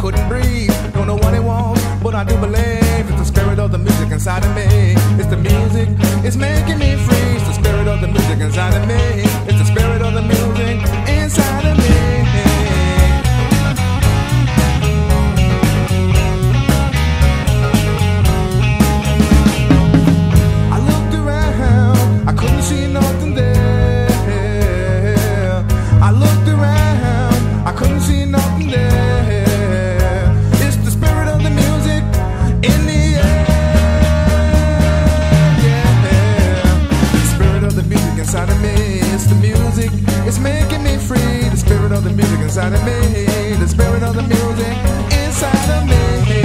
couldn't breathe. Don't know what it was, but I do believe it's the spirit of the music inside of me. It's the music, it's making me free. It's the spirit of the music inside of me. It's the spirit of the music inside of me. I looked around, I couldn't see nothing there. I looked around, I couldn't see nothing there. It's the spirit of the music in the air. Yeah, the spirit of the music inside of me. It's the music, it's making me free. The spirit of the music inside of me. The spirit of the music inside of me.